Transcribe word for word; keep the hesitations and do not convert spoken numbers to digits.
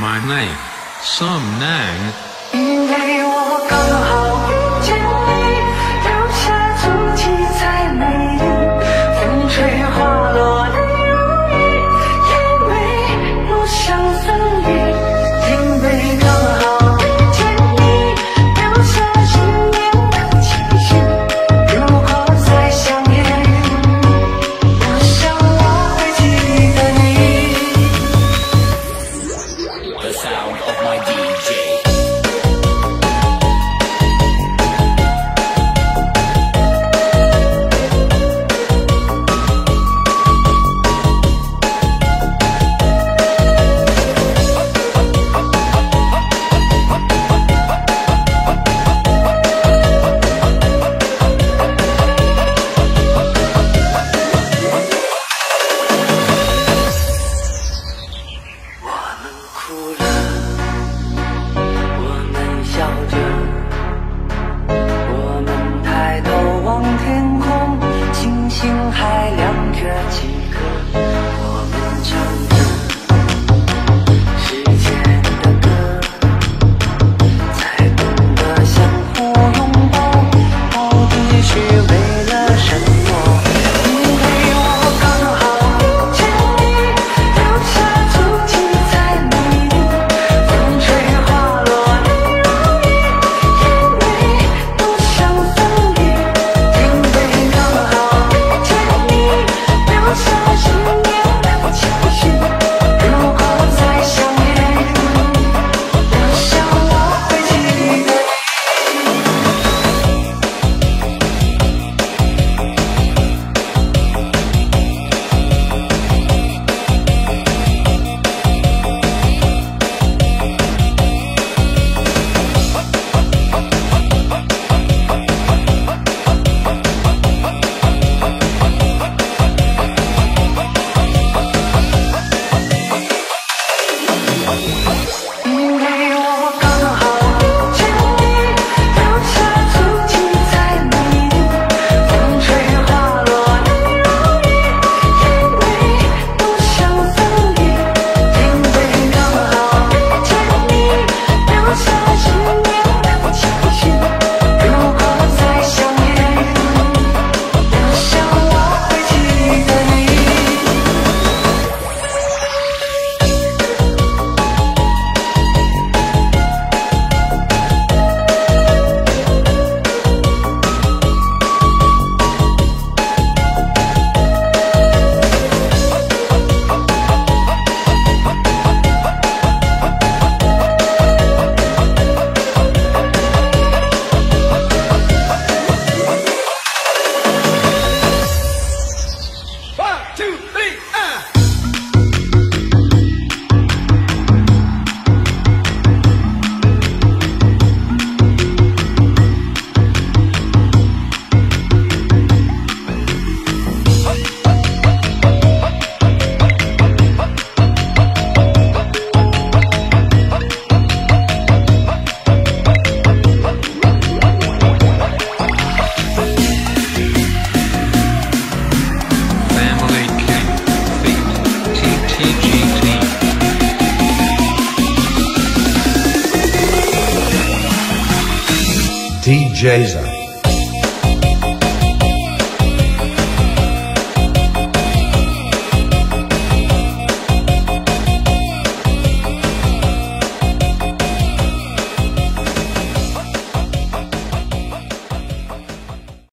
my name, some nang. 因为我刚好遇见你，留下足迹在美丽，风吹花落泪如雨，因为路上分离，因为刚好遇见你，留下十年的期许。如果再相遇，我想我会记得你。 The sound of my D J。 还亮着几个，我们唱着时间的歌，才懂得相互拥抱，到底是为了什么？因为我刚好遇见你，留下足迹在美丽，风吹花落泪如雨，因为路上分离，因为刚好遇见你。留下十年的期许，如果再相遇，我想我会记得你。因为我刚好遇见你，留下足迹在美丽，风吹花落泪如雨，因为路上分离，因为刚好遇见你，留下十年的期许。如果再相遇，我想我会记得你。 D Js